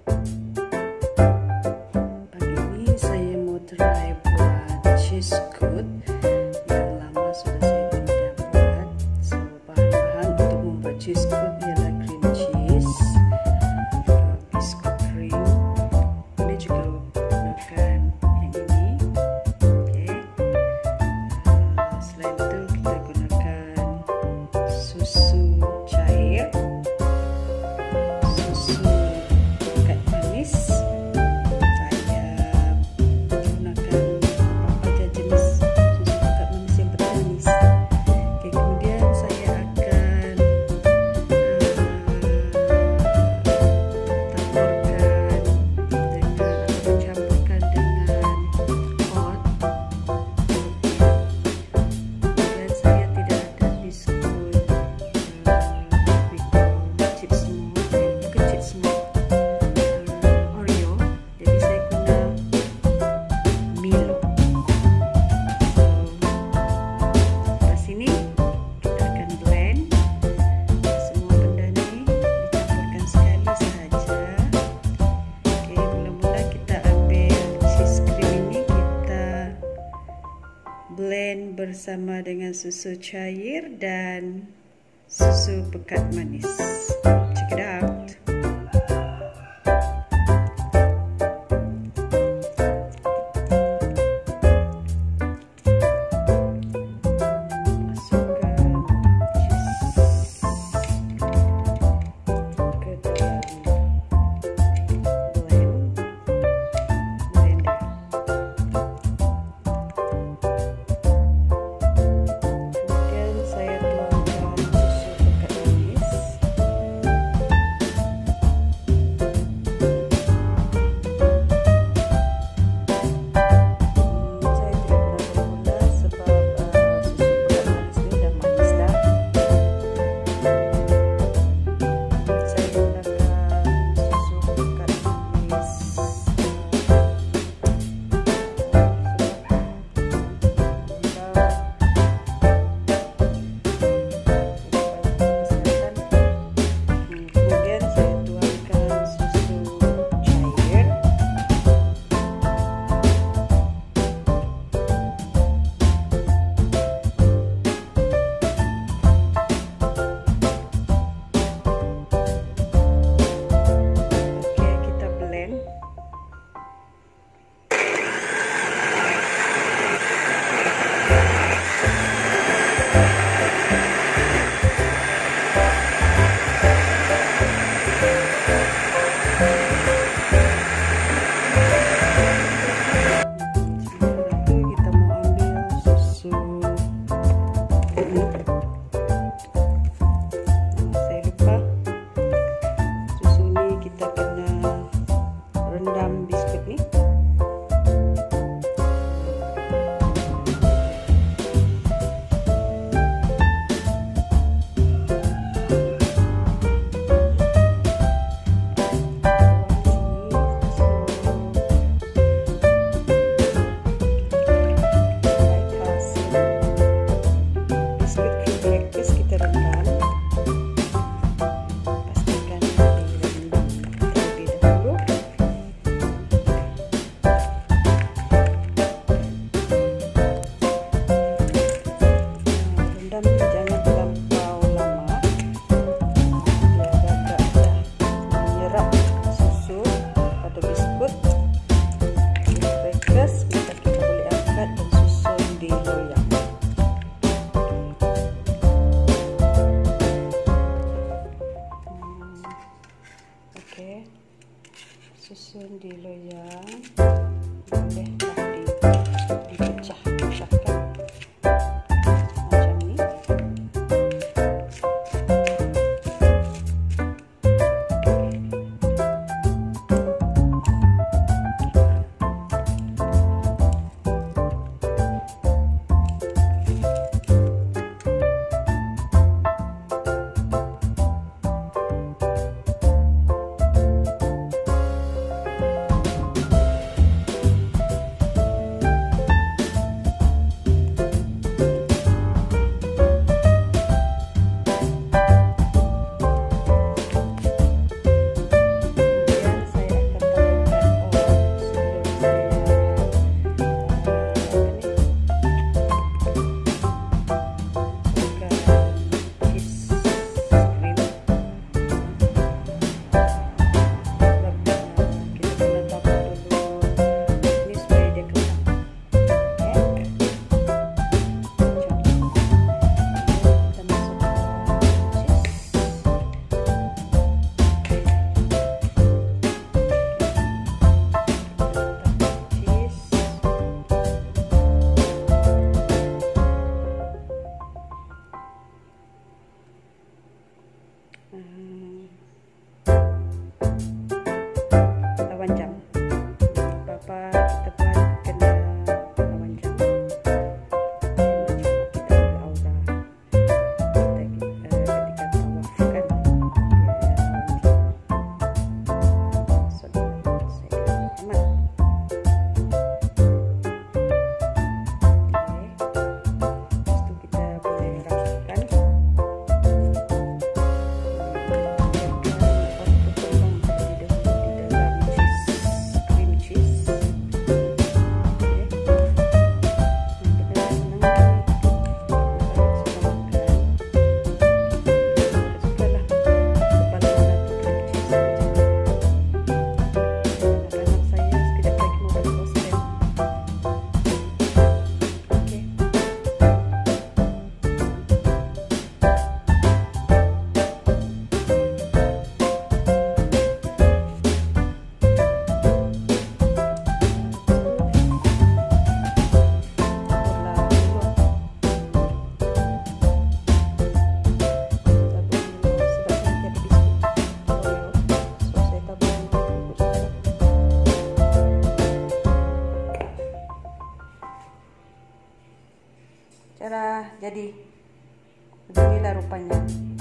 Pagi ini saya mau try buat cheesekut yang lama sudah saya tidak buat. So bahan-bahan untuk membuat cheesekut ialah cream cheese, biskuit krim. Boleh juga gunakan yang ini. Okay. Selain itu kita gunakan susu cair, susu pekat manis. Saya gunakan beberapa jenis susu pekat manis yang bermanis. Okay, kemudian saya akan taburkan dengan atau mencampurkan dengan hot. Kemudian saya tidak ada biskuit chips Oreo, jadi saya guna Milo. Di sini kita akan blend semua benda ni, dicampurkan sekali sahaja. Okey, mula-mula kita ambil cheese cream ini, kita blend bersama dengan susu cair dan susu pekat manis. Check it out. Masukkan cheese ke dalam blender. Kemudian saya tuangkan susu pekat manis. Saya tidak berapa gula sebab susu pekat manis ni dah manis dah. Saya gunakan susu pekat manis kemudian saya tuangkan susu cair. Okey, kita blend. Sementara itu kita mau ambil susu ini. Saya lupa, susu ni kita kena rendam biskuit ni. Jangan terlampau lama, dia agak dah menyerap susu pada biskuit. Breakers, maka kita boleh angkat dan susun di loyang. Okey, susun di loyang, bolehlah dipecah-pecahkan. Cara jadi beginilah rupanya.